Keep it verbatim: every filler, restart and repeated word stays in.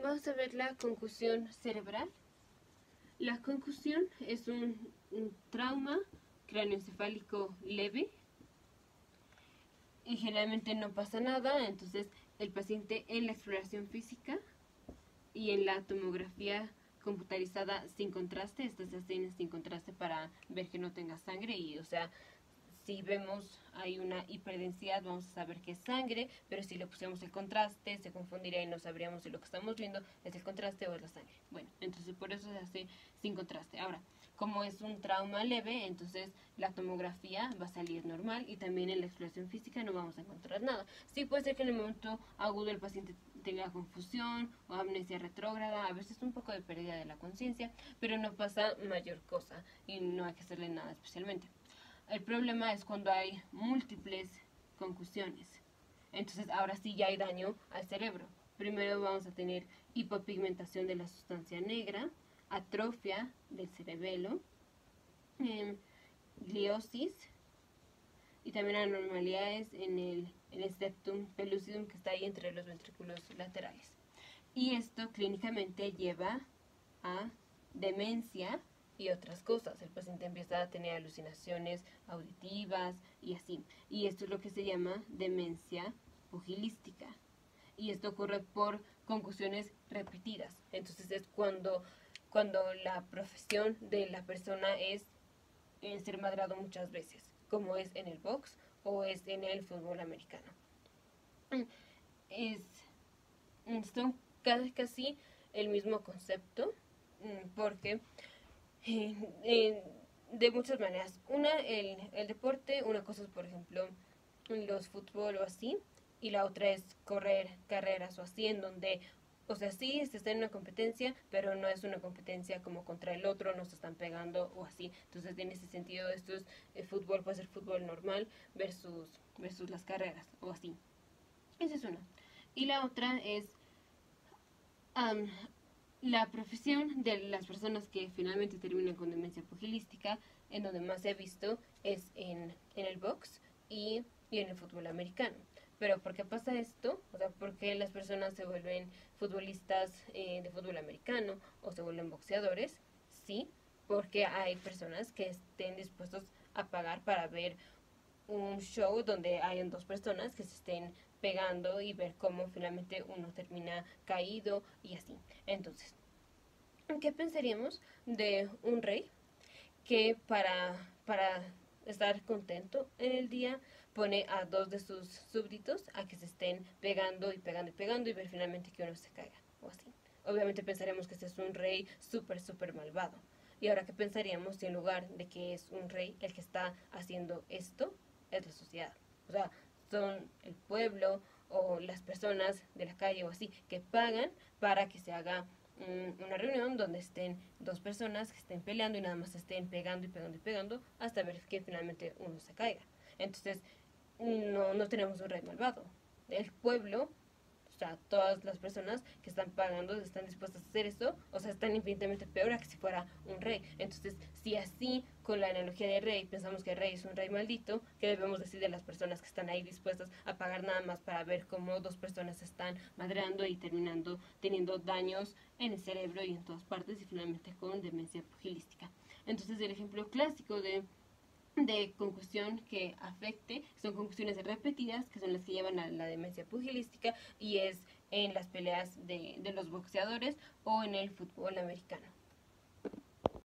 Vamos a ver la concusión cerebral. La concusión es un, un trauma cráneoencefálico leve y generalmente no pasa nada. Entonces el paciente en la exploración física y en la tomografía computarizada sin contraste, estas se hacen sin contraste para ver que no tenga sangre y, o sea, si vemos hay una hiperdensidad, vamos a saber que es sangre, pero si le pusiéramos el contraste, se confundiría y no sabríamos si lo que estamos viendo es el contraste o es la sangre. Bueno, entonces por eso se hace sin contraste. Ahora, como es un trauma leve, entonces la tomografía va a salir normal y también en la exploración física no vamos a encontrar nada. Sí puede ser que en el momento agudo el paciente tenga confusión o amnesia retrógrada, a veces un poco de pérdida de la conciencia, pero no pasa mayor cosa y no hay que hacerle nada especialmente. El problema es cuando hay múltiples concusiones. Entonces ahora sí ya hay daño al cerebro. Primero vamos a tener hipopigmentación de la sustancia negra, atrofia del cerebelo, eh, gliosis y también anormalidades en el, en el septum pellucidum que está ahí entre los ventrículos laterales. Y esto clínicamente lleva a demencia y otras cosas. El paciente empieza a tener alucinaciones auditivas y así. Y esto es lo que se llama demencia pugilística. Y esto ocurre por concusiones repetidas. Entonces es cuando, cuando la profesión de la persona es ser madrado muchas veces, como es en el box o es en el fútbol americano. Es, son casi el mismo concepto, porque eh, eh, de muchas maneras. Una, el, el deporte, una cosa es, por ejemplo, los fútbol o así, y la otra es correr carreras o así, en donde, o sea, sí, se está en una competencia, pero no es una competencia como contra el otro, no se están pegando o así. Entonces, en ese sentido, esto es, el fútbol puede ser fútbol normal versus, versus las carreras o así. Esa es una. Y la otra es um, la profesión de las personas que finalmente terminan con demencia pugilística, en donde más se ha visto es en, en el box y, y en el fútbol americano. Pero ¿por qué pasa esto? O sea, ¿por qué las personas se vuelven futbolistas eh, de fútbol americano o se vuelven boxeadores? Sí, porque hay personas que estén dispuestos a pagar para ver un show donde hayan dos personas que se estén pegando y ver cómo finalmente uno termina caído y así. Entonces, ¿qué pensaríamos de un rey que para, para estar contento en el día pone a dos de sus súbditos a que se estén pegando y pegando y pegando y ver finalmente que uno se caiga o así? Obviamente pensaremos que este es un rey súper, súper malvado. Y ahora, ¿qué pensaríamos si en lugar de que es un rey el que está haciendo esto, es la sociedad? O sea, son el pueblo o las personas de la calle o así que pagan para que se haga um, una reunión donde estén dos personas que estén peleando y nada más estén pegando y pegando y pegando hasta ver que finalmente uno se caiga. Entonces, no, no tenemos un rey malvado. El pueblo, o sea, todas las personas que están pagando están dispuestas a hacer esto, o sea, están infinitamente peor a que si fuera un rey. Entonces, si así, con la analogía de rey, pensamos que el rey es un rey maldito, ¿qué debemos decir de las personas que están ahí dispuestas a pagar nada más para ver cómo dos personas están madreando y terminando teniendo daños en el cerebro y en todas partes y finalmente con demencia pugilística? Entonces, el ejemplo clásico de de concusión que afecte son concusiones repetidas, que son las que llevan a la demencia pugilística, y es en las peleas de, de los boxeadores o en el fútbol americano.